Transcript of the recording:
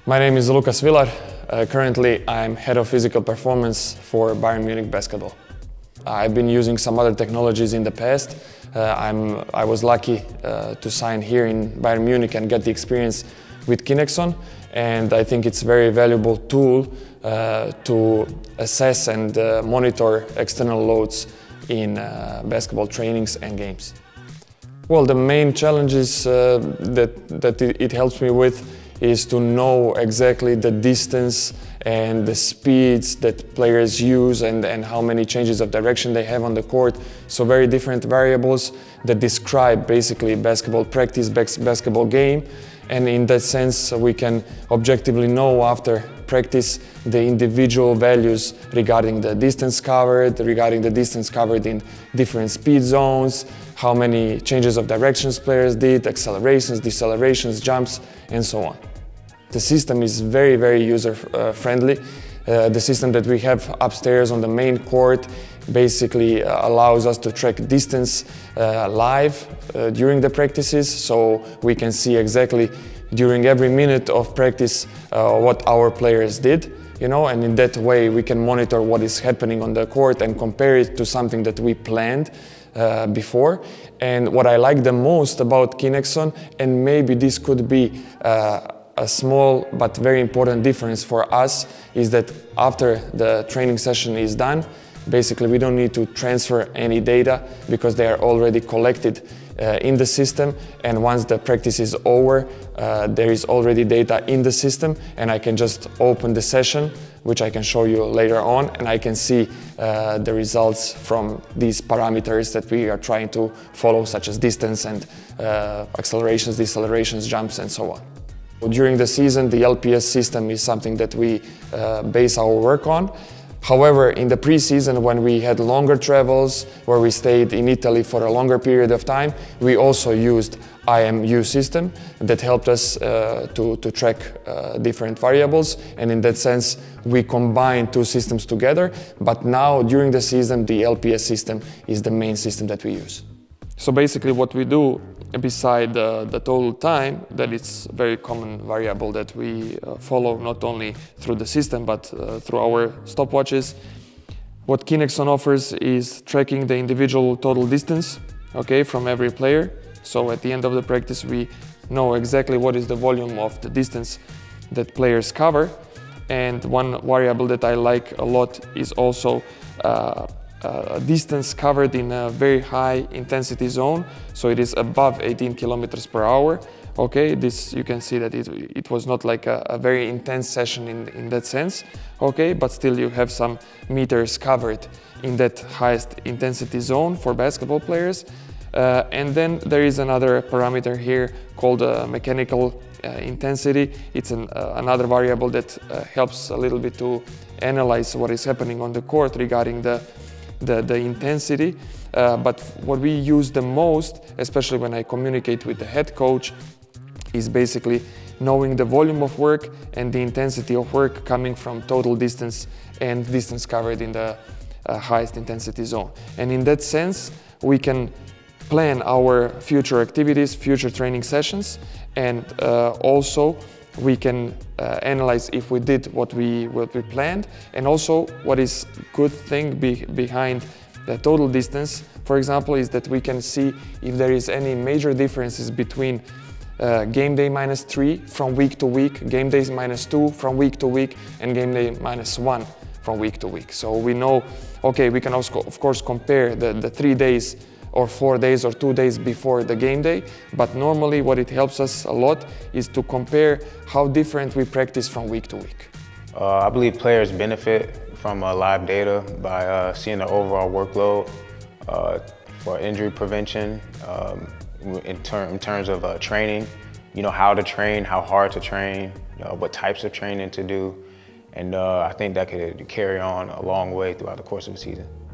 My name is Luka Svilar. Currently, I'm head of physical performance for Bayern Munich Basketball. I've been using some other technologies in the past. I was lucky to sign here in Bayern Munich and get the experience with Kinexon, and I think it's a very valuable tool to assess and monitor external loads in basketball trainings and games. Well, the main challenges that it helps me with is to know exactly the distance and the speeds that players use and how many changes of direction they have on the court. So very different variables that describe basically basketball practice, basketball game. And in that sense, we can objectively know after practice the individual values regarding the distance covered, in different speed zones, how many changes of directions players did, accelerations, decelerations, jumps, and so on. The system is very, very user-friendly. The system that we have upstairs on the main court basically allows us to track distance live during the practices, so we can see exactly during every minute of practice what our players did, and in that way we can monitor what is happening on the court and compare it to something that we planned before. And what I like the most about Kinexon, and maybe this could be a small but very important difference for us, is that after the training session is done, basically we don't need to transfer any data because they are already collected in the system, and once the practice is over, there is already data in the system, and I can just open the session, which I can show you later on, and I can see the results from these parameters that we are trying to follow, such as distance and accelerations, decelerations, jumps, and so on. During the season, the LPS system is something that we base our work on. However, in the pre-season, when we had longer travels, where we stayed in Italy for a longer period of time, we also used IMU system that helped us to track different variables, and in that sense we combined two systems together. But now during the season, the LPS system is the main system that we use. So basically what we do, beside the total time, that is a very common variable that we follow not only through the system but through our stopwatches. What Kinexon offers is tracking the individual total distance, from every player. So at the end of the practice we know exactly what is the volume of the distance that players cover. And one variable that I like a lot is also distance covered in a very high intensity zone, so it is above 18 kilometers per hour. This you can see that it was not like a very intense session in that sense, but still you have some meters covered in that highest intensity zone for basketball players. And then there is another parameter here called mechanical intensity. It's another variable that helps a little bit to analyze what is happening on the court regarding the intensity, but what we use the most, especially when I communicate with the head coach, is basically knowing the volume of work and the intensity of work coming from total distance and distance covered in the highest intensity zone. And in that sense, we can plan our future activities, future training sessions, and also we can analyze if we did what we planned, and also what is good thing behind the total distance, for example, is that we can see if there is any major differences between game day -3 from week to week, game days -2 from week to week, and game day -1 from week to week. So we know, we can also of course compare the 3 days or 4 days or 2 days before the game day, but normally what it helps us a lot is to compare how different we practice from week to week. I believe players benefit from live data by seeing the overall workload for injury prevention, in terms of training, how to train, how hard to train, what types of training to do, and I think that could carry on a long way throughout the course of the season.